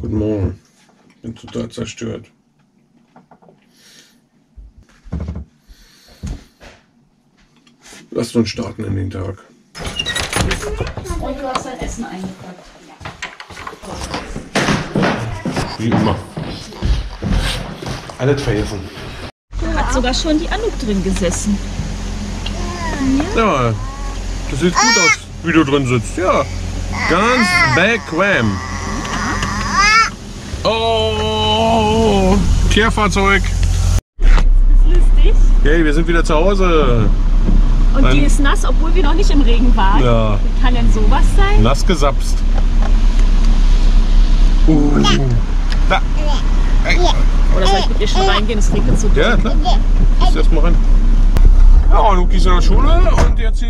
Guten Morgen. Bin total zerstört. Lasst uns starten in den Tag. Und du hast dein Essen eingepackt. Wie immer. Alles vergessen. Hat sogar schon die Anouk drin gesessen. Ja, das sieht gut aus, wie du drin sitzt. Ja, ganz bequem. Oh, Kehrfahrzeug. Das ist lustig. Okay, wir sind wieder zu Hause. Und die ist nass, obwohl wir noch nicht im Regen waren. Ja. Wie kann denn sowas sein? Nass gesapst. Da. Oder soll ich mit ihr schon reingehen? Es regnet so. Ja, klar. Gehst erstmal rein. Ja, Luki ist in der Schule und jetzt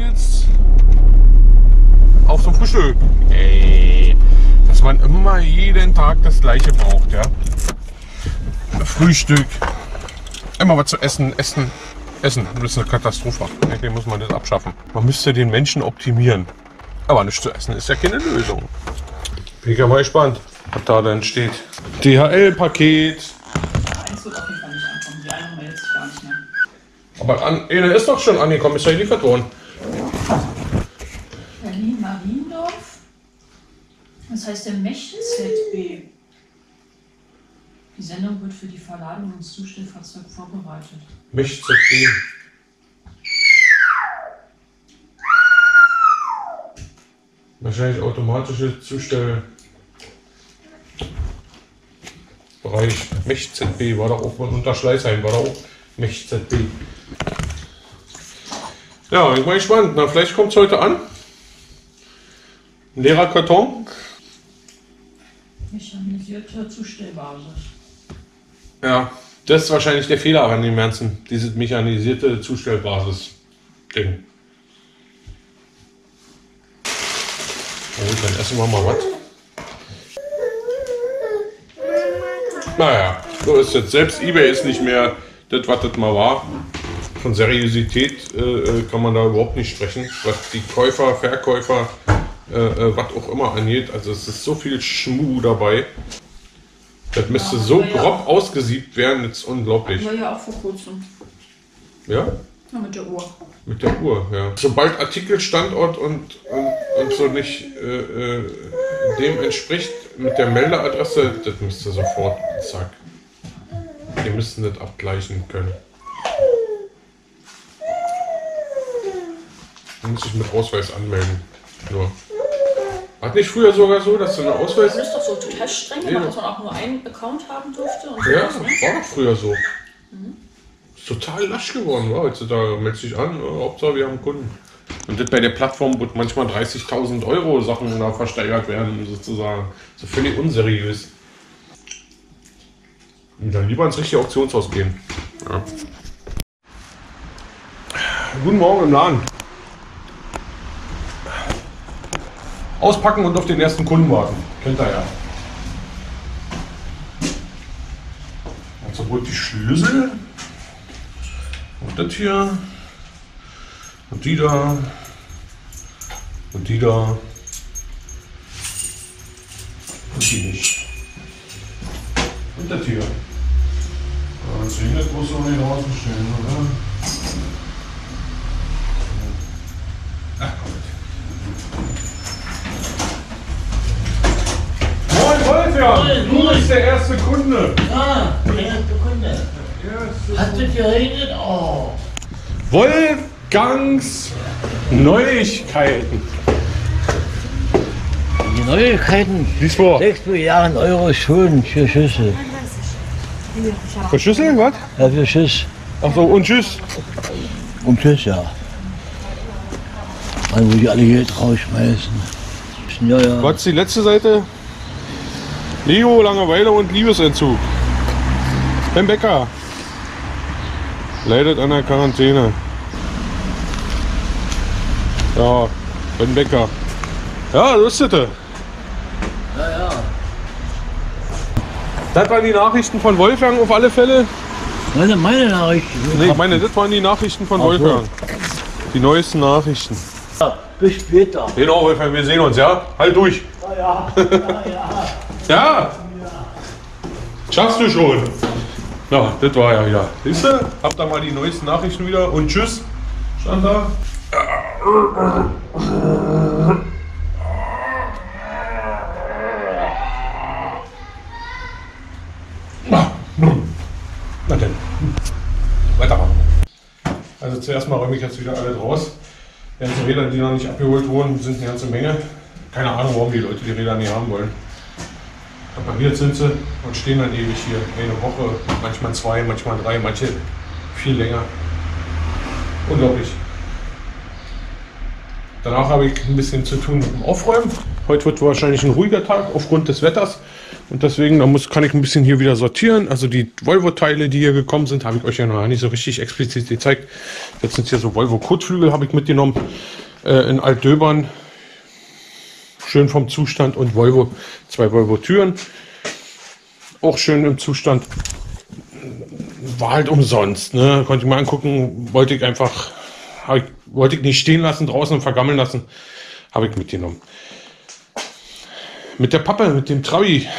auf zum Frühstück. Ey, dass man immer jeden Tag das Gleiche braucht, ja. Frühstück. Immer was zu essen. Das ist eine Katastrophe. Eigentlich muss man das abschaffen. Man müsste den Menschen optimieren. Aber nichts zu essen ist ja keine Lösung. Bin ich ja mal gespannt, was da denn steht. DHL-Paket. Eins wird auf jeden Fall nicht ankommen. Die eine meldet sich gar nicht mehr. Aber eine ist doch schon angekommen, ist ja geliefert worden. Berlin-Mariendorf. Das heißt der Mech-ZB. Die Sendung wird für die Verladung ins Zustellfahrzeug vorbereitet. Mech-ZB. Wahrscheinlich automatische Zustellbereich. Mech-ZB war da auch mal unter Schleißheim, war da auch Mech-ZB. Ja, ich bin mal gespannt. Na, vielleicht kommt es heute an. Ein leerer Karton. Mechanisierte Zustellbasis. Ja, das ist wahrscheinlich der Fehler an dem Ganzen. Dieses mechanisierte Zustellbasis-Ding. Oh, dann essen wir mal was. Naja, so ist es. Selbst eBay ist nicht mehr das, was das mal war. Von Seriosität kann man da überhaupt nicht sprechen. Was die Käufer, Verkäufer, was auch immer angeht. Also es ist so viel Schmuh dabei. Das müsste Ja, so ja grob ausgesiebt werden, das ist unglaublich. War ja auch vor kurzem. Ja? Ja, mit der Uhr. Mit der Uhr, ja. Sobald Artikelstandort und so nicht dem entspricht mit der Meldeadresse, das müsste sofort, zack. Wir müssen das abgleichen können. Dann muss ich mit Ausweis anmelden. Nur. Hat nicht früher sogar so, dass du einen Ausweis... Das ist doch so total streng Ja. gemacht, dass man auch nur einen Account haben durfte. Und Ja, sowas, ne? war doch früher so. Ist total lasch geworden, war heutzutage. Meldest dich an, Hauptsache wir haben Kunden. Und das bei der Plattform, wo manchmal 30.000 € Sachen da versteigert werden, sozusagen. So völlig unseriös. Und dann lieber ins richtige Auktionshaus gehen. Ja. Guten Morgen im Laden. Auspacken und auf den ersten Kunden warten. Kennt ihr ja. Also wohl die Schlüssel. Und das hier. Und die da. Und die da. Und die nicht. Und das hier. Das regnet muss noch nicht draußen stehen, oder? Ach komm. Moin Wolfgang! Du bist der erste Kunde! Ah, der erste Kunde. Hat es geregnet? Oh. Wolfgangs Neuigkeiten. Die Neuigkeiten. Lies vor. 6 Milliarden Euro Schulden für Schüsse. Für Schüssel, was? Ja, für Schiss. Ach so, und tschüss. Und Schiss, ja. Also, wo die alle Geld rausschmeißen. Ja, ja. Was ist die letzte Seite? Leo, Langeweile und Liebesentzug. Ben Becker. Leidet an der Quarantäne. Ja, Ben Becker. Ja, so ist das. Ja, ja. Das waren die Nachrichten von Wolfgang auf alle Fälle. Meine Nachricht. Nee, ich meine, das waren die Nachrichten von Ach so. Wolfgang. Die neuesten Nachrichten. Ja, bis später. Genau, Wolfgang, wir sehen uns, ja? Halt durch. Ja, ja, ja, ja. Ja, Schaffst du schon? Na, das war ja wieder. Siehst du? Habt da mal die neuesten Nachrichten wieder und tschüss. Stand da. Na denn. Weitermachen. Also zuerst mal räume ich jetzt wieder alles raus. Die ganzen Räder, die noch nicht abgeholt wurden, sind eine ganze Menge. Keine Ahnung, warum die Leute die Räder nicht haben wollen. Repariert sind sie und stehen dann ewig hier. Eine Woche, manchmal 2, manchmal 3, manche viel länger. Unglaublich. Danach habe ich ein bisschen zu tun mit dem Aufräumen. Heute wird wahrscheinlich ein ruhiger Tag aufgrund des Wetters. Und deswegen kann ich ein bisschen hier wieder sortieren. Also die Volvo-Teile, die hier gekommen sind, habe ich euch ja noch nicht so richtig explizit gezeigt. Jetzt sind hier so Volvo-Kotflügel, habe ich mitgenommen. In Altdöbern. Schön vom Zustand. Und Volvo, 2 Volvo-Türen. Auch schön im Zustand. War halt umsonst. Ne? Konnte ich mal angucken. Wollte ich nicht stehen lassen, draußen und vergammeln lassen. Habe ich mitgenommen. Mit der Pappe, mit dem Trabi.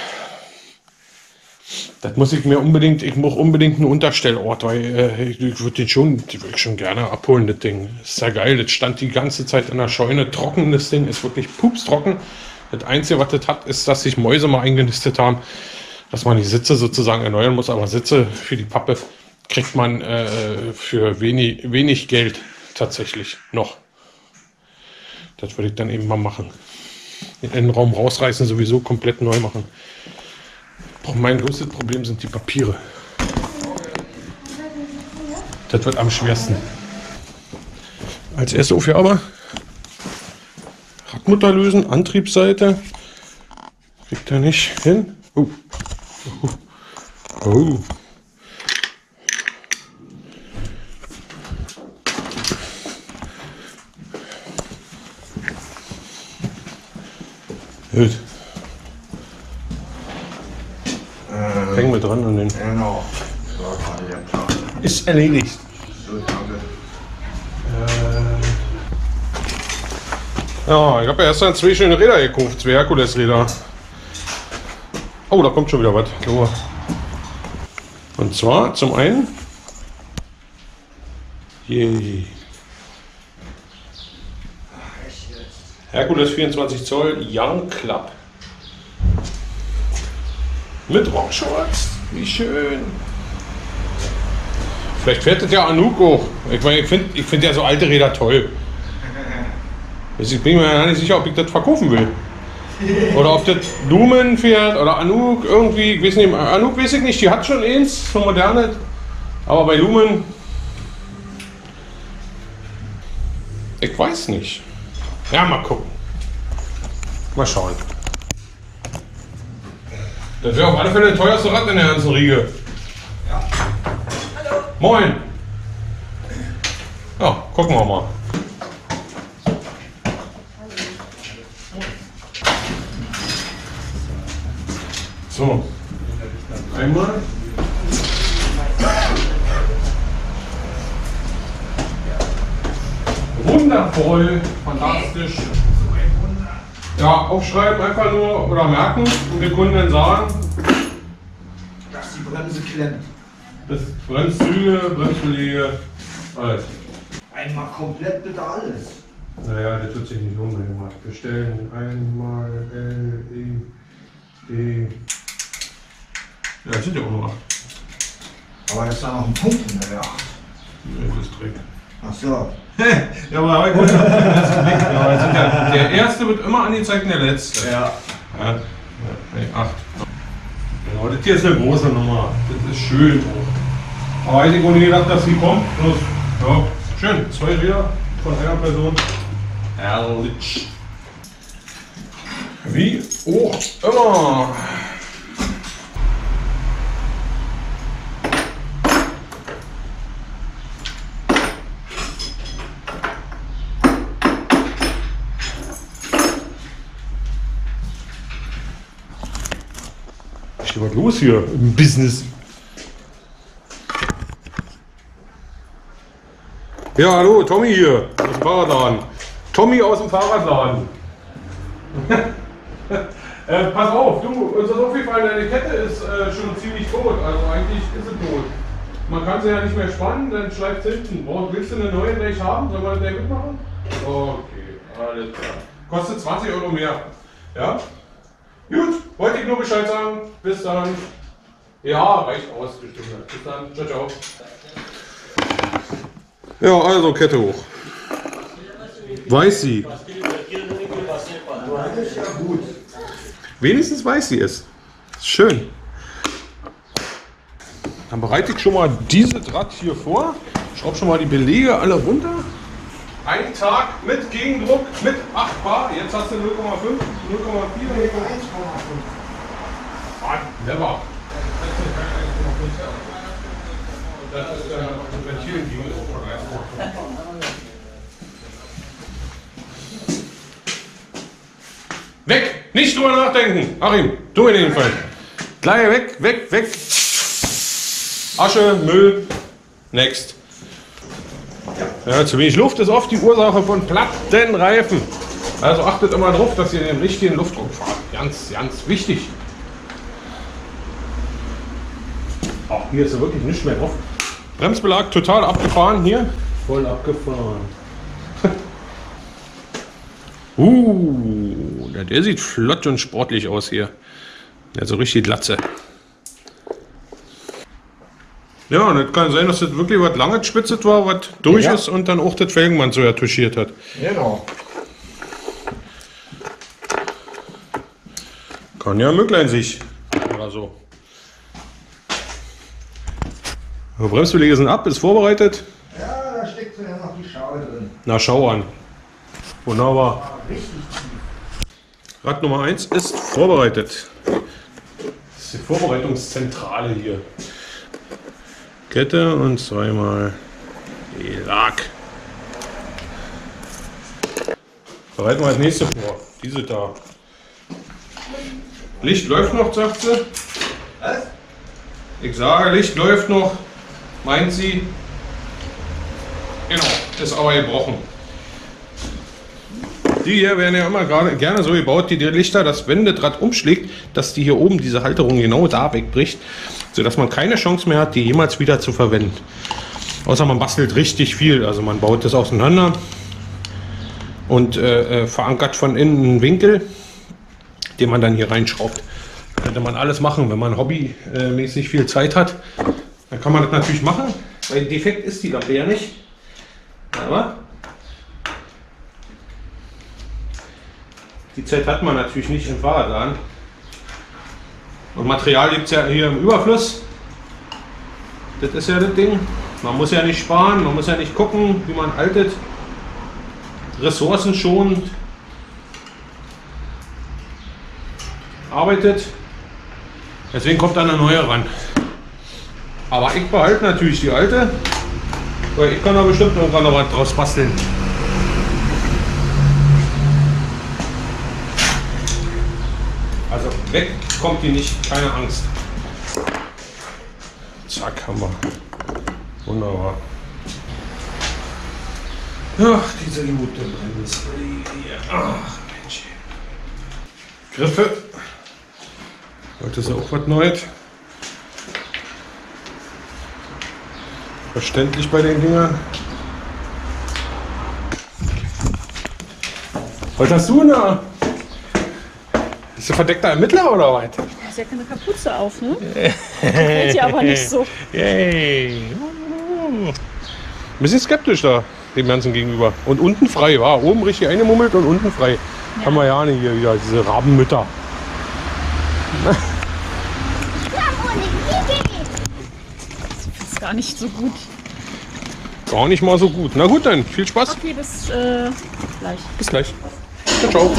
Das muss ich mir unbedingt, ich brauche unbedingt einen Unterstellort, weil ich würde den schon gerne abholen, das Ding. Das ist ja geil, das stand die ganze Zeit in der Scheune trocken, das Ding ist wirklich pupstrocken. Das Einzige, was das hat, ist, dass sich Mäuse mal eingenistet haben, dass man die Sitze sozusagen erneuern muss, aber Sitze für die Pappe kriegt man für wenig Geld tatsächlich noch. Das würde ich dann eben mal machen. Den Innenraum rausreißen, sowieso komplett neu machen. Mein größtes Problem sind die Papiere. Das wird am schwersten. Als erste Aufgabe Radmutter lösen, Antriebsseite. Kriegt er nicht hin. Oh. Oh. Gut. Hängen wir dran an den. Genau. Ist erledigt. So, danke. Ja, ich habe ja erst dann 2 schöne Räder gekauft, 2 Herkules-Räder. Oh, da kommt schon wieder was. So. Und zwar zum einen Herkules 24 Zoll Young Club. Mit Rockshorts. Wie schön. Vielleicht fährt das ja Anouk auch. Ich meine, ich find ja so alte Räder toll. Ich bin mir ja nicht sicher, ob ich das verkaufen will. Oder ob das Lumen fährt oder Anouk irgendwie. Ich weiß nicht, Anouk weiß ich nicht, die hat schon eins, so moderne. Aber bei Lumen. Ich weiß nicht. Ja, mal gucken. Mal schauen. Das wäre auf alle Fälle das teuerste Rad in der ganzen Riege. Ja. Hallo. Moin. Ja, gucken wir mal. So. Einmal. Wundervoll. Fantastisch. Ja, aufschreiben einfach nur oder merken und den Kunden dann sagen, Dass die Bremse klemmt. das Bremszüge, Bremsbeläge, alles. Einmal komplett bitte alles. Naja, das wird sich nicht lohnen. Bestellen einmal L, E, D. Ja, das sind ja auch nur 8. Aber jetzt da noch ein Punkt in der 8. Das ist Trick. Ach so. Ja, aber gut. Das ist Blick. Ja, das sind ja, der erste wird immer angezeigt und der letzte. Ja. Ja, 8. Genau, das hier ist eine große Nummer. Das ist schön. Aber hätte ich auch nie gedacht, dass sie kommt. Ja, schön. 2 Räder von einer Person. Herrlich. Wie auch immer. Was los hier im Business? Ja, hallo, Tommy hier aus dem Fahrradladen. Tommy aus dem Fahrradladen. Pass auf, du, uns ist aufgefallen, deine Kette ist schon ziemlich tot. Also eigentlich ist sie tot. Man kann sie ja nicht mehr spannen, dann schleift es hinten. Willst du eine neue gleich haben? Sollen wir das gleich mitmachen? Okay, alles klar. Kostet 20 Euro mehr. Ja? Gut, wollte ich nur Bescheid sagen. Bis dann. Ja, reicht aus, bestimmt. Bis dann. Ciao, ciao. Ja, also Kette hoch. Weiß sie. Wenigstens weiß sie es. Schön. Dann bereite ich schon mal diese Draht hier vor. Schraube schon mal die Belege alle runter. Ein Tag mit Gegendruck, mit 8 Bar. Jetzt hast du 0,5, 0,4, 0,1. Ah, never. Das ist der Ventil-Gegendruck. Weg! Nicht drüber nachdenken! Achim, tu mir den Gefallen. Gleich weg, weg, weg. Asche, Müll. Next. Ja, zu wenig Luft ist oft die Ursache von platten Reifen. Also achtet immer drauf, dass ihr den richtigen Luftdruck fahrt. Ganz, ganz wichtig. Auch hier ist wirklich nichts mehr drauf. Bremsbelag total abgefahren hier. Voll abgefahren. Der sieht flott und sportlich aus hier. Ja, so richtig Glatze. Ja, und es kann sein, dass das wirklich was lange gespitzet war, was durch ist und dann auch das Felgenband so touchiert hat. Genau. Kann ja möglich sich. Oder so. Die Bremsbeläge sind ab, ist vorbereitet. Ja, da steckt ja noch die Schraube drin. Na, schau an. Wunderbar. Richtig tief. Rad Nummer 1 ist vorbereitet. Das ist die Vorbereitungszentrale hier. Kette und zweimal Belag. Bereiten wir als nächste vor. Diese da. Licht läuft noch, sagt sie. Was? Ich sage, Licht läuft noch. Meint sie. Genau, ist aber gebrochen. Die hier werden ja immer gerne so gebaut, die Lichter, dass wenn das Rad umschlägt, dass die hier oben diese Halterung genau da wegbricht, sodass man keine Chance mehr hat, die jemals wieder zu verwenden. Außer man bastelt richtig viel, also man baut das auseinander und verankert von innen einen Winkel, den man dann hier reinschraubt. Könnte man alles machen, wenn man hobbymäßig viel Zeit hat, dann kann man das natürlich machen, weil defekt ist die Lampe ja nicht. Aber die Zeit hat man natürlich nicht im Fahrradladen. Und Material gibt es ja hier im Überfluss. Das ist ja das Ding. Man muss ja nicht sparen, man muss ja nicht gucken, wie man altet. Ressourcenschonend arbeitet. Deswegen kommt dann eine neue ran. Aber ich behalte natürlich die alte, weil ich kann da bestimmt irgendwann noch was draus basteln. Also weg kommt die nicht, keine Angst. Zack, haben wir. Wunderbar. Ach, diese gute Bremsbeläge hier. Ach, Mensch. Griffe. Heute ist auch was Neues. Verständlich bei den Dingern. Was hast du da? Ist du verdeckter Ermittler oder was? Du hast ja keine Kapuze auf, ne? Gefällt dir aber nicht so. Yay. Ein bisschen skeptisch da dem Ganzen gegenüber. Und unten frei, war oben richtig eingemummelt und unten frei. Ja. Haben wir ja nicht hier wieder, diese Rabenmütter. Das ist gar nicht so gut. Gar nicht mal so gut. Na gut dann, viel Spaß. Okay, bis gleich. Bis gleich. Ciao, ciao.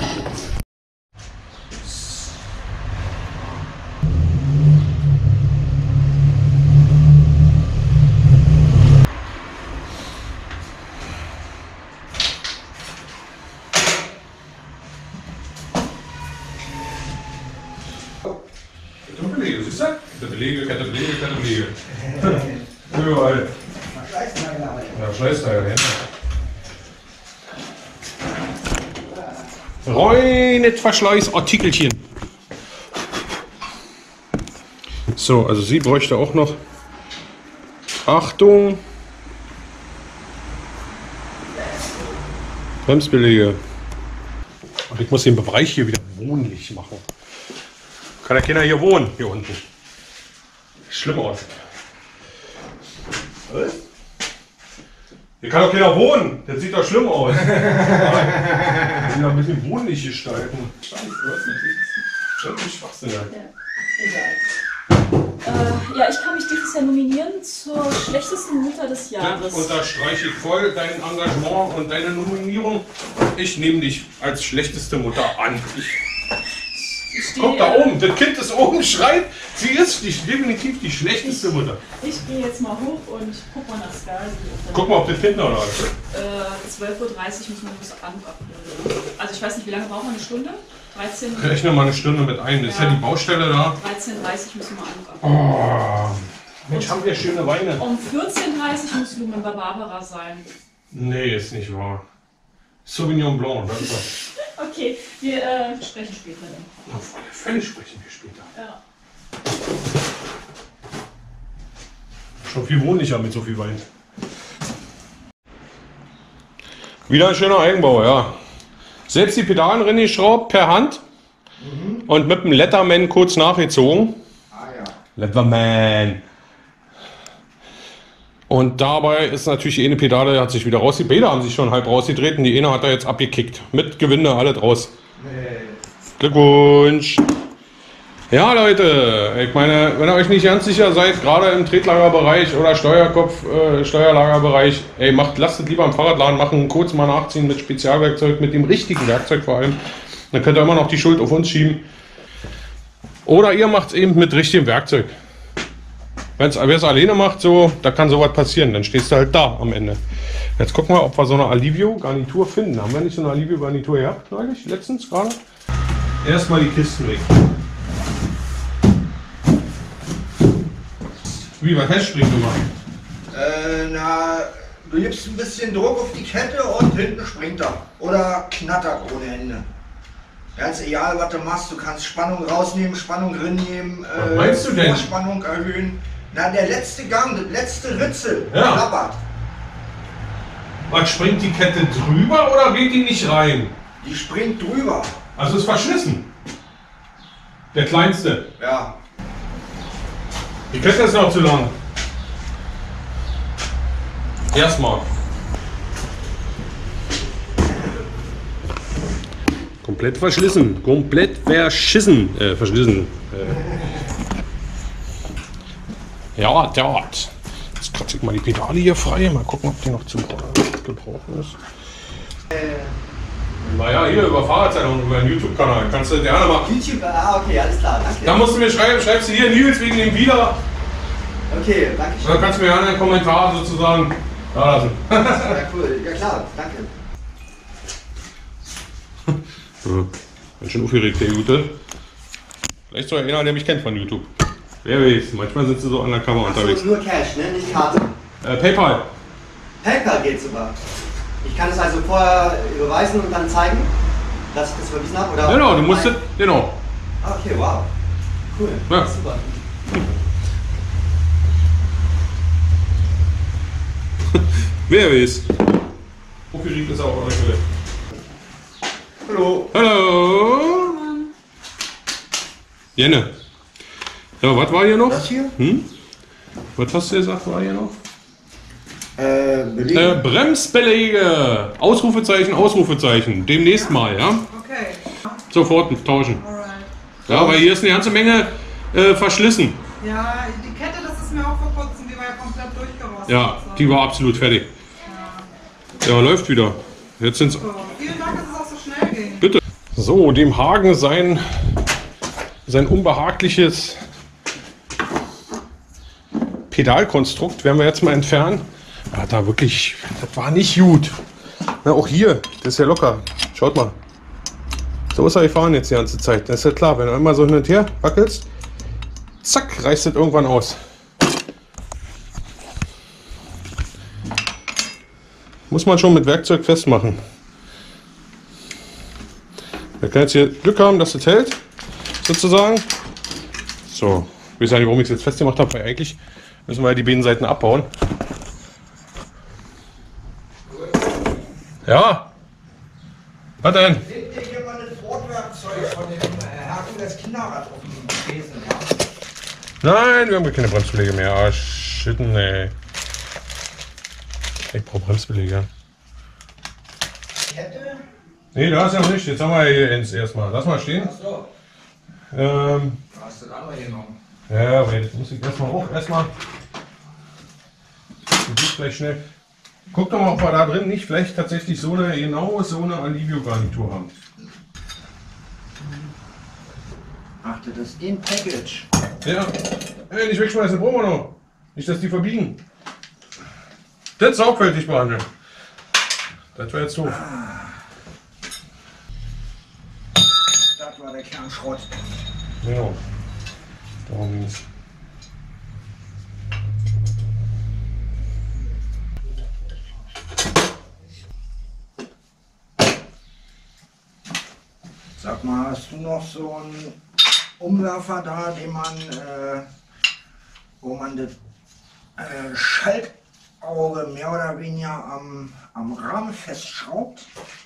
Belege, siehst du? Belege, Kette, Belege, Kette, Belege. Überall. Ja, Schleißteile, ja. Reines Verschleißartikelchen. So, also sie bräuchte auch noch. Achtung. Bremsbeläge. Und ich muss den Bereich hier wieder wohnlich machen. Kann ja keiner hier wohnen, hier unten. Schlimm aus. Was? Hier kann doch keiner wohnen. Das sieht doch schlimm aus. Wir müssen ein bisschen wohnlich gestalten. Scheiße, was ist das? Das ist Schwachsinn. Ja, egal. Ja, ich kann mich dieses Jahr nominieren zur schlechtesten Mutter des Jahres. Das unterstreiche ich voll, dein Engagement und deine Nominierung. Ich nehme dich als schlechteste Mutter an. Guck da oben, das Kind ist oben, schreit. Sie ist definitiv die schlechteste Mutter. Ich gehe jetzt mal hoch und guck mal nach Sky. Guck mal, ob das Kind noch da ist. 12:30 Uhr müssen wir das abholen. Also ich weiß nicht, wie lange brauchen wir? Eine Stunde? 13? Rechne mal eine Stunde mit ein. Ist ja die Baustelle da. 13:30 müssen wir abholen. Oh, Mensch, haben wir schöne Weine. Um 14:30 muss Lumen bei Barbara sein. Nee, ist nicht wahr. Sauvignon Blanc, das ist das. Okay, wir sprechen später dann. Auf alle Fälle sprechen wir später. Ja. Schon viel wohnlicher mit so viel Wein. Wieder ein schöner Eigenbau, ja. Selbst die Pedalen reingeschraubt per Hand und mit dem Letterman kurz nachgezogen. Ah ja. Letterman. Und dabei ist natürlich die eine Pedale hat sich wieder rausgedreht. Beide haben sich schon halb rausgedreht und die eine hat er jetzt abgekickt. Mit Gewinde, alle draus. Nee. Glückwunsch! Ja, Leute, ich meine, wenn ihr euch nicht ganz sicher seid, gerade im Tretlagerbereich oder Steuerlagerbereich, ey, lasst es lieber im Fahrradladen machen, kurz mal nachziehen mit Spezialwerkzeug, mit dem richtigen Werkzeug vor allem. Dann könnt ihr immer noch die Schuld auf uns schieben. Oder ihr macht es eben mit richtigem Werkzeug. Wer es alleine macht, so, da kann sowas passieren, dann stehst du halt da am Ende. Jetzt gucken wir, ob wir so eine Alivio-Garnitur finden. Haben wir nicht so eine Alivio-Garnitur gehabt, neulich, letztens gerade? Erstmal die Kisten weg. Wie, was Testspringen gemacht? Du gibst ein bisschen Druck auf die Kette und hinten springt er. Oder knattert ohne Ende. Ganz egal, was du machst, du kannst Spannung rausnehmen, Spannung reinnehmen, Was meinst du denn? Spannung erhöhen. Na, der letzte Gang, das letzte Ritzel, Ja. klappert. Was, springt die Kette drüber oder geht die nicht rein? Die springt drüber. Also ist verschlissen. Der kleinste. Ja. Die Kette ist noch zu lang. Erstmal. Komplett verschlissen. Komplett verschissen. Verschlissen. Ja, dort. Jetzt kratze ich mal die Pedale hier frei. Mal gucken, ob die noch zu gebrauchen ist. Naja, hier über Fahrradzeitung, über den YouTube-Kanal. Kannst du gerne machen. YouTube, okay, alles klar, danke. Da musst du mir schreiben, schreibst du hier Nils wegen dem wieder. Okay, danke Und dann kannst du mir einen Kommentar sozusagen da lassen. Ja, cool, ja klar, danke. Ja, ganz schön aufgeregt, der Gute. Vielleicht sogar einer, der mich kennt von YouTube. Wer weiß, manchmal sind sie so undercover unterwegs. Achso, nur Cash, ne? Nicht Karte. PayPal. PayPal geht sogar. Ich kann es also vorher überweisen und dann zeigen, dass ich das überwiesen habe? Oder Genau, du musst es, genau. Ah, okay, wow. Cool. Ja. Super. Wer weiß. Aufgeregt ist auch eure Quelle. Hallo. Hallo. Jenne. Ja, was war hier noch? Das hier? Was hast du gesagt, war hier noch? Belege. Bremsbeläge. Ausrufezeichen, Ausrufezeichen. Demnächst mal, ja? Okay, Sofort tauschen. alright. Ja, weil hier ist eine ganze Menge verschlissen. Ja, die Kette, das ist mir auch vor kurzem, die war ja komplett durchgerostet. Ja, So. die war absolut fertig. Ja, läuft wieder. Jetzt sind's. So, vielen Dank, dass es auch so schnell ging. Bitte. So, dem Hagen sein unbehagliches Pedalkonstrukt werden wir jetzt mal entfernen. Ja, da wirklich, das war nicht gut. Na, auch hier, das ist ja locker. Schaut mal. So ist er gefahren jetzt die ganze Zeit. Das ist ja klar, wenn du immer so hin und her wackelst, zack, reißt das irgendwann aus. Muss man schon mit Werkzeug festmachen. Wir können jetzt hier Glück haben, dass das hält, sozusagen. So, ich weiß ja nicht, warum ich es jetzt festgemacht habe, weil eigentlich müssen wir ja die beiden Seiten abbauen. Ja. Was denn? Seht ihr hier mal das Bordwerkzeug von dem Herkules Kinderrad auf dem Tresen, ja? Nein, wir haben keine Bremsbeläge mehr. Ah, shit, nee. Ich brauche Bremsbeläge. Kette? Nee, da ist ja noch nicht. Jetzt haben wir hier eins erstmal. Lass mal stehen. Achso, Da hast du das andere genommen. ja, aber jetzt muss ich erstmal hoch. Erstmal. Du gehst gleich schnell. Guck doch mal, ob wir da drin nicht vielleicht tatsächlich so eine, genau so eine Alivio-Garnitur haben. Ach, das ist ein Package. Ja. Hey, nicht wegschmeißen, brauchen wir noch. Nicht, dass die verbiegen. Das sorgfältig behandeln. Das wäre jetzt doof. Das war der Kernschrott. Genau. Darum ging's. Sag mal, hast du noch so einen Umwerfer da, den man, wo man das Schaltauge mehr oder weniger am Rahmen festschraubt?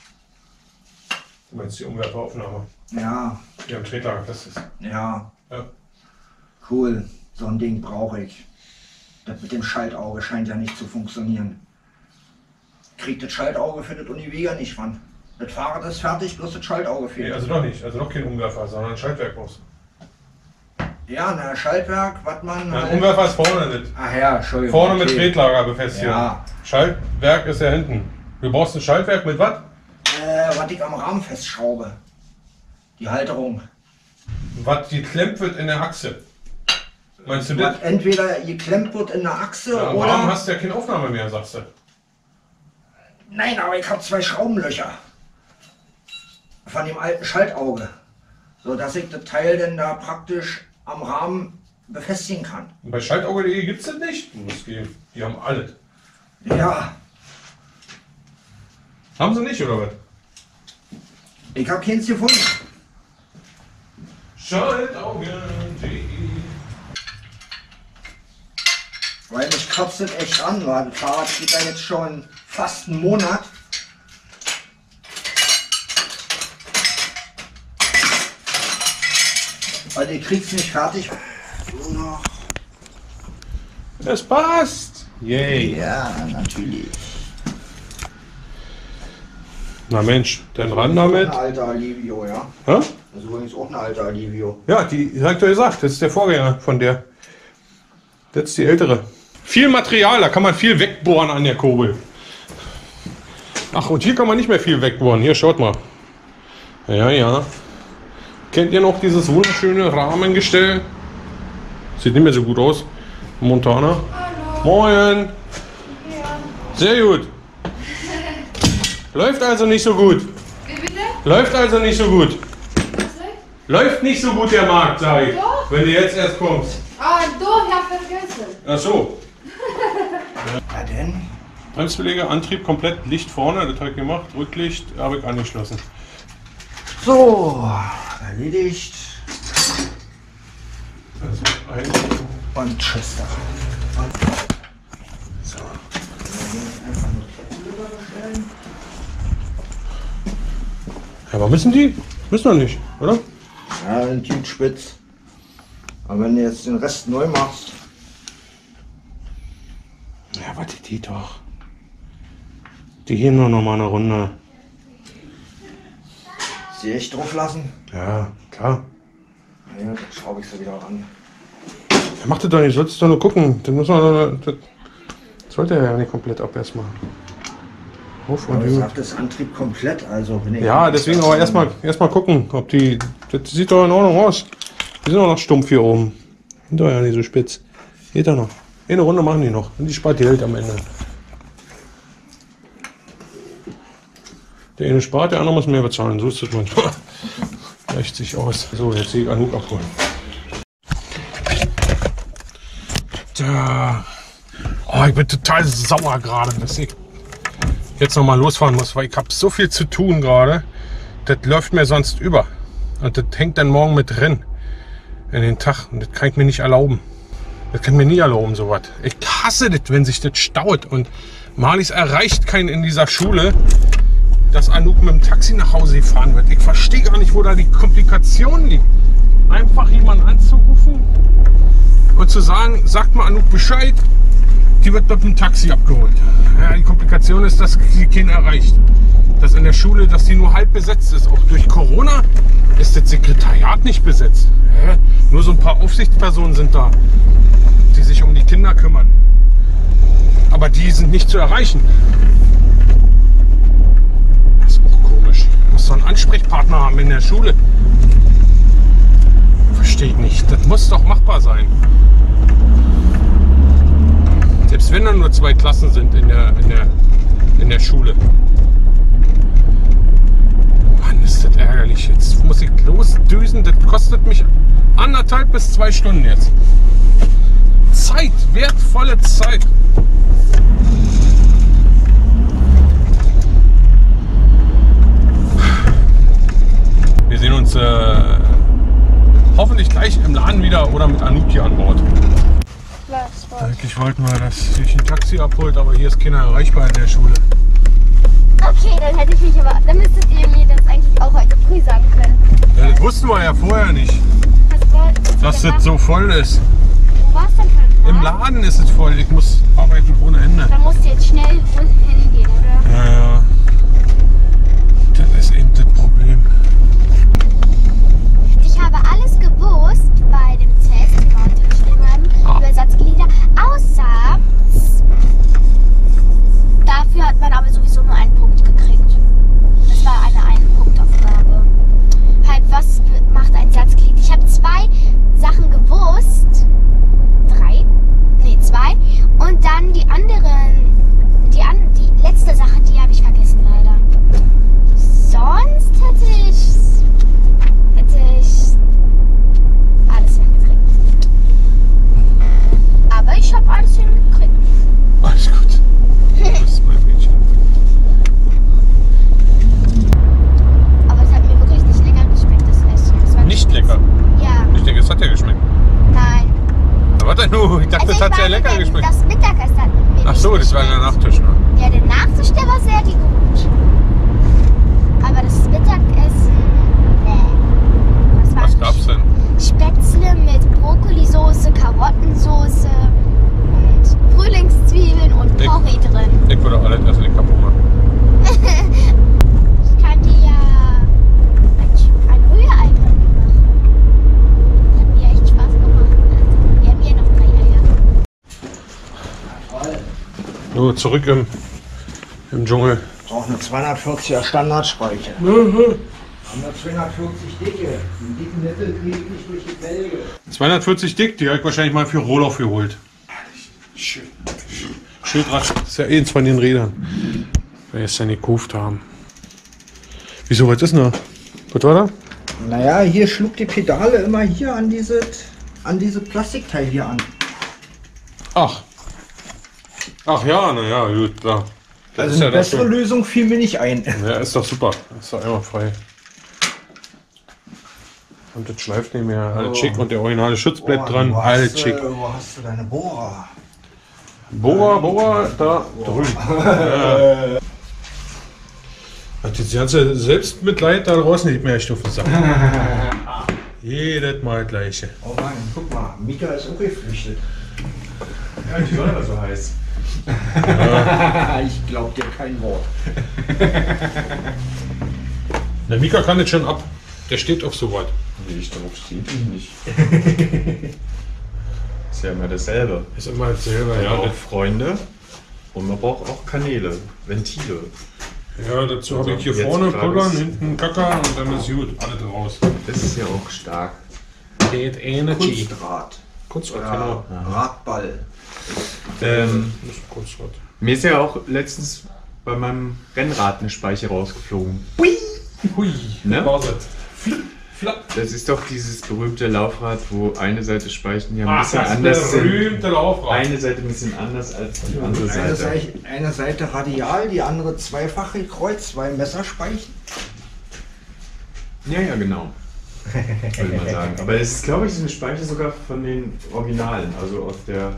Du meinst die Umwerferaufnahme, Ja, die am Tretlager fest ist. ja, Ja. cool. So ein Ding brauche ich. Das mit dem Schaltauge scheint ja nicht zu funktionieren. Kriegt das Schaltauge für das Univega nicht ran. Das Fahrrad ist fertig, bloß das Schaltauge Nee, fehlt. also doch nicht. Also noch kein Umwerfer, sondern ein Schaltwerk muss. Ja, na, Schaltwerk, was man. Ein Umwerfer ist vorne nicht. Ach ja, Entschuldigung. Vorne mit okay. Tretlager befestigen. Ja. Schaltwerk ist ja hinten. Du brauchst ein Schaltwerk mit was? Was ich am Rahmen festschraube. Die Halterung. Was geklemmt wird in der Achse. Meinst du das? Was entweder geklemmt wird in der Achse Ja, am oder. Rahmen hast du ja keine Aufnahme mehr, sagst du. Nein, aber ich habe 2 Schraubenlöcher. Von dem alten Schaltauge. So dass ich das Teil dann da praktisch am Rahmen befestigen kann. Und bei Schaltauge.de gibt es das nicht. Muss gehen. Die haben alles. Ja, Haben sie nicht, oder was? ich habe keins gefunden. Schaltauge.de. Weil mich kotzt das echt an, weil das Fahrrad steht da jetzt schon fast einen Monat. Weil ich krieg's nicht fertig. So noch. Es passt. Yay. Ja, natürlich. Na Mensch, dann ran Das damit. ist ein alter Alivio, ja. Hä? Das ist übrigens auch ein alter Alivio. Ja, die hat doch gesagt, das ist der Vorgänger von der. Das ist die ältere. Viel Material, da kann man viel wegbohren an der Kurbel. Ach, und hier kann man nicht mehr viel wegbohren. Hier, schaut mal. Ja, ja. Kennt ihr noch dieses wunderschöne Rahmengestell? Sieht nicht mehr so gut aus. Montana. Hallo. Moin. Sehr gut. Läuft also nicht so gut. Wie bitte? Läuft also nicht so gut. Was soll? Läuft nicht so gut der Markt, sag ich. Doch. Wenn du jetzt erst kommst. Ah, doch, ich hab vergessen. Ach so. Na denn? Bremsbeläge, Antrieb komplett, Licht vorne, das habe ich gemacht. Rücklicht habe ich angeschlossen. So, erledigt. Also Und tschüss. So. Einfach nur Kettenlöcher bestellen. Ja, aber müssen die? Müssen doch nicht, oder? Ja, ein Tüt spitz. Aber wenn du jetzt den Rest neu machst. Ja, warte, die doch. Die gehen nur noch mal eine Runde. Sie echt drauf lassen? Ja, klar. Ja, dann schraube ich sie wieder ran. Ja, mach das doch nicht, sollst du doch nur gucken. Dann muss man das sollte er ja nicht komplett ab erstmal. Auf und Aber ich gut. sag das Antrieb komplett, also wenn ich. Ja, deswegen aber erstmal gucken, ob die. Das sieht doch in Ordnung aus. Die sind auch noch stumpf hier oben. Sind doch ja nicht so spitz. Geht da noch. Eine Runde machen die noch. Und die spart Geld am Ende. Der eine spart, der andere muss mehr bezahlen. So ist das manchmal. Gleicht sich aus. So, jetzt sehe ich Anouk abholen. Da. Oh, ich bin total sauer gerade, dass ich jetzt noch mal losfahren muss, weil ich habe so viel zu tun gerade. das läuft mir sonst über. Und das hängt dann morgen mit drin in den Tag. Und das kann ich mir nicht erlauben. Das kann ich mir nie erlauben, sowas. Ich hasse das, wenn sich das staut. Und Marlies erreicht keinen in dieser Schule, dass Anouk mit dem Taxi nach Hause gefahren wird. Ich verstehe gar nicht, wo da die Komplikation liegt. Einfach jemanden anzurufen und zu sagen, sagt mal Anouk Bescheid, die wird mit dem Taxi abgeholt. Ja, die Komplikation ist, dass sie keinen erreicht. Dass in der Schule, dass die nur halb besetzt ist. Auch durch Corona ist das Sekretariat nicht besetzt. Ja, nur so ein paar Aufsichtspersonen sind da, die sich um die Kinder kümmern. Aber die sind nicht zu erreichen. Das ist auch komisch. Muss doch einen Ansprechpartner haben in der Schule. Verstehe ich nicht. Das muss doch machbar sein. Selbst wenn dann nur 2 Klassen sind in der Schule. Mann, ist das ärgerlich. Jetzt muss ich losdüsen. Das kostet mich 1,5 bis 2 Stunden jetzt. Zeit, wertvolle Zeit. Wir sehen uns hoffentlich gleich im Laden wieder oder mit Anouk hier an Bord. Eigentlich wollten wir, dass sich ein Taxi abholt, aber hier ist keiner erreichbar in der Schule. Okay, dann hätte ich mich aber, dann müsstet ihr mir das eigentlich auch heute früh sagen können. Ja, das wussten wir ja vorher nicht, dass das so voll ist. Wo war's denn schon? Im Laden ist es voll, ich muss arbeiten ohne Ende. Dann musst du jetzt schnell hingehen, oder? Ja, ja. Das ist eben das Problem. Ich habe alles gewusst bei dem Test, den wir heute geschrieben haben, über Satzglieder, außer dafür hat man aber sowieso nur einen Punkt gekriegt. Das war eine Punktaufgabe. Halt, was macht ein Satzglied? Ich habe 2 Sachen gewusst. 2. Und dann die anderen, die letzte Sache, die habe ich vergessen leider. Sonst hätte ich alles hingekriegt. Aber ich habe alles hingekriegt. Alles gut. Das ist mein Mädchen. Aber es hat mir wirklich nicht lecker geschmeckt, das Essen. Das war Nicht lecker. Ja, Ich denke, es hat ja geschmeckt. nein. Aber warte nur, ich dachte, Also es hat ja lecker geschmeckt. Das Mittagessen hat mir Ach nicht so, das war der geschmeckt. Nachtisch, ne? Ja, der Nachtisch, der war sehr gut. Aber das Mittagessen, nee. Das war Was gab's denn? Spätzle mit Brokkolisauce, Karottensoße und Frühlingszwiebeln und Ich- Porree drin. Ich würde alles essen, ich kaputt machen. Ich kann dir ja ein Rührei mit mir machen. Hat mir echt Spaß gemacht. Also, wir haben hier noch 3 Eier. So, zurück im Dschungel. Auch eine 240er Standardspeicher. Haben wir 240 dicke. Den dicken Nippel kriege ich nicht durch die Bälge. 240 dick, die habe ich wahrscheinlich mal für Rohloff geholt. Schön. Schildrad ist ja eins von den Rädern. Weil wir es dann gekauft haben. Wieso, was ist denn da? Was war da? Naja, hier schlug die Pedale immer hier an diese Plastikteil hier an. Ach. Ach ja, naja, gut, klar. Das Also ist eine ja bessere das Lösung fiel mir nicht ein. Ja, ist doch super. Ist doch einmal frei. Und das schleift nicht mehr. Alles schick und der originale Schutz bleibt dran. Alles schick. Wo hast du deine Bohrer? Bohrer, da drüben. Ja. Hat jetzt die ganze Selbstmitleid da draußen nicht mehr Stufen sagen. Jedes Mal gleiche. Oh Mann, guck mal, Mika ist auch geflüchtet. Ja, die Sonne war so heiß. Ich glaub dir kein Wort. Der Mika kann jetzt schon ab. Der steht auf so weit. Nee, ich darauf steht ich nicht. Ist ja immer dasselbe. Ist immer dasselbe, Man ja. braucht Freunde und man braucht auch Kanäle, Ventile. Ja, dazu habe ich hier Jetzt vorne gerade Pullern, ist- hinten Kacker und dann ist gut. Alles raus. Das ist ja auch stark. Geht Energy. Kunstdraht. Kunstrat, Ja, genau. Radball. Das ist Kunstrat. Mir ist ja auch letztens bei meinem Rennrad eine Speiche rausgeflogen. Hui, Ne? war's. Flapp. Das ist doch dieses berühmte Laufrad, wo eine Seite Speichen ja ein bisschen das anders sind. berühmte Laufrad. Eine Seite ein bisschen anders als die andere Seite. Eine Seite radial, die andere zweifach gekreuzt, 2 Messerspeichen. Ja, ja, genau. Würde man sagen. Aber es ist, glaube ich, ein Speicher sogar von den Originalen, also aus der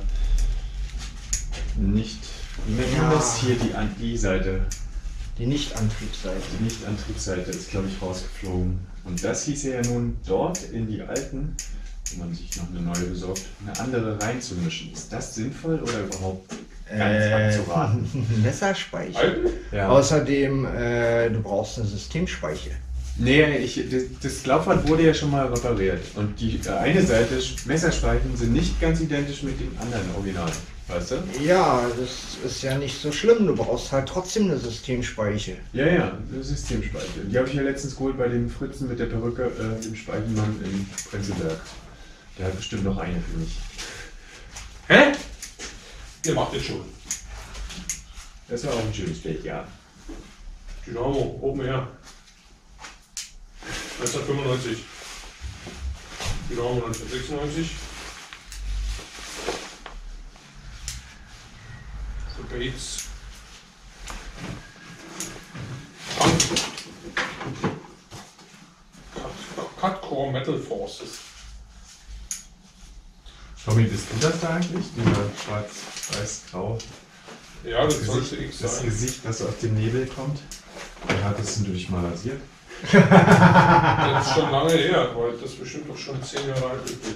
nicht, wie nennt man das hier, die Seite? Die Nicht-Antriebsseite. Die Nicht-Antriebsseite ist, glaube ich, rausgeflogen. Und das hieß ja nun dort in die alten, wenn man sich noch eine neue besorgt, eine andere reinzumischen. Ist das sinnvoll oder überhaupt ganz abzuraten? Messerspeicher. Ja. Außerdem, du brauchst eine Systemspeicher. Nee, das Laufrad wurde ja schon mal repariert. Und die eine Seite, Messerspeichen, sind nicht ganz identisch mit den anderen Originalen. Weißt du? Ja, das ist ja nicht so schlimm. Du brauchst halt trotzdem eine Systemspeiche. Ja, ja, eine Systemspeiche. Die habe ich ja letztens geholt bei dem Fritzen mit der Perücke, dem Speichenmann in Prenzlberg. Der hat bestimmt noch eine für mich. Hä? Ihr macht es schon. Das war auch ein schönes Bild, ja. Dynamo, oben her. 1995. Dynamo 1996. So Bates. Cutcore Metal Forces. Tommy, bist du das da eigentlich? Dieser schwarz-weiß-grau? Ja, das sollte ich Das sein. Gesicht, das aus dem Nebel kommt. Wer hat das denn durch mal rasiert? Das ist schon lange her, weil das bestimmt doch schon 10 Jahre alt ist.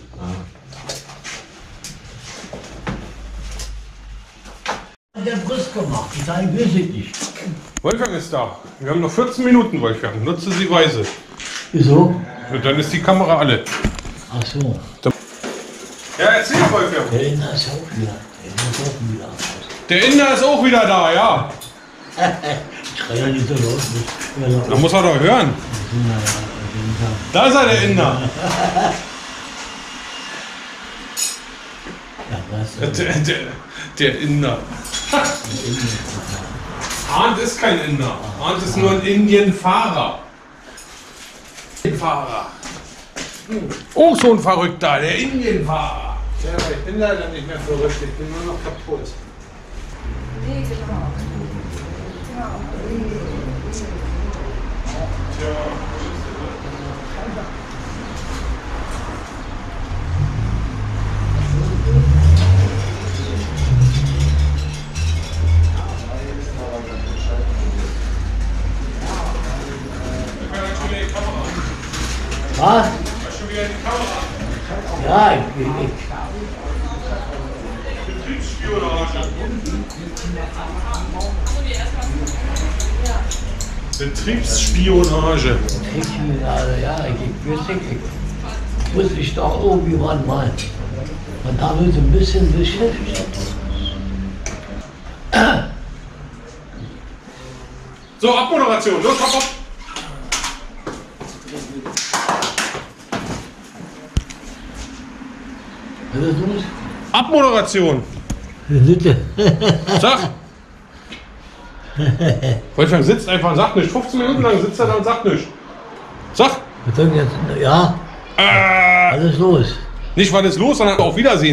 Der Brust gemacht, ich sage, weiß ich nicht. Wolfgang ist da. Wir haben noch 14 Minuten, Wolfgang. Nutze sie weise. Wieso? Und dann ist die Kamera alle. Ach so. Ja, erzähl, Wolfgang. Der Inder ist auch wieder. Der Inder ist auch wieder da, ja. Ich schreie ja nicht so laut. Ja, Da muss er doch hören. Da ist er, der Inder. Der Inder. Arndt ist kein Inder. Arndt ist nur ein Indienfahrer. Oh, so ein Verrückter, der Indienfahrer. Ja, aber ich bin leider nicht mehr verrückt, ich bin nur noch kaputt. Nee, genau. Was? Schon wieder die Kamera. Ja, Betriebsspionage. Betriebsspionage. ja, ich muss mich doch irgendwie wann mal. Und damit so ein bisschen beschäftigt. So, Abmoderation. Los, komm, komm. Was ist los? Abmoderation. Sag. Wolfgang sitzt einfach und sagt nichts. 15 Minuten lang sitzt er da und sagt nichts. Sag. Was soll denn jetzt? Ja, was ist los? Nicht, was ist los, sondern auf Wiedersehen.